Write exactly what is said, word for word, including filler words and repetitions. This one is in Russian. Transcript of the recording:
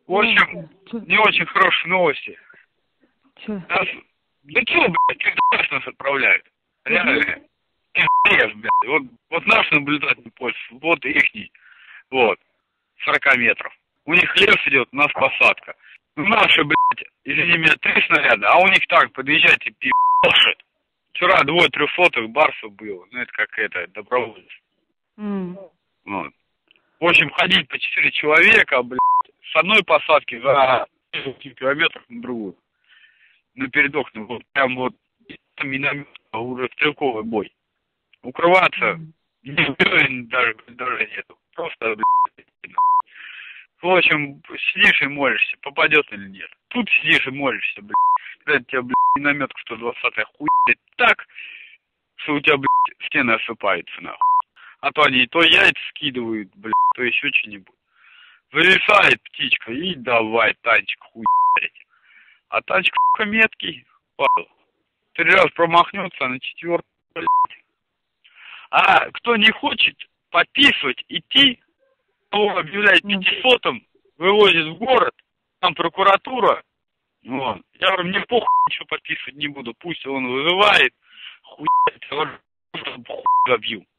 В общем, Чё? не очень хорошие новости. Чё? Нас... Да чё, блядь, пиздец нас отправляют. Реально. Пиздец, блядь. Вот, вот наш наблюдательный пост, вот ихний. Вот. сорок метров. У них лес идет, у нас посадка. Наши, блядь, извини меня, три снаряда, а у них так, подъезжайте, пи***ши. Вчера двое трехсотых барсов было. Ну, это как это, добровольцы. Mm. Вот. В общем, ходить по четыре человека, блядь, с одной посадки за несколько километров на другую. На передок, ну, вот прям вот миномет, а уже стрелковый бой. Укрываться mm. даже, даже нету. Просто, блядь. В общем, сидишь и молишься, попадет или нет. Тут сидишь и молишься, блядь. Когда тебя, блядь, минометка сто двадцатая хуйня так, что у тебя, блядь, стены осыпаются, нахуй. А то они то яйца скидывают, блядь, то еще что-нибудь. Вылезает птичка и давай танчик хуярить. А танчик, сука, меткий, падал. Три раз промахнется, а на четвертый, блядь. А кто не хочет подписывать, идти, то объявляет пятисотым, вывозит в город, там прокуратура. Вот. Я говорю, мне похуй, ничего подписывать не буду, пусть он вызывает, хуярит, я говорю, хуй забью.